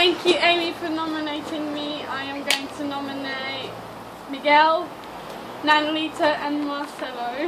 Thank you, Amy, for nominating me. I am going to nominate Miguel, Nanalita and Marcelo.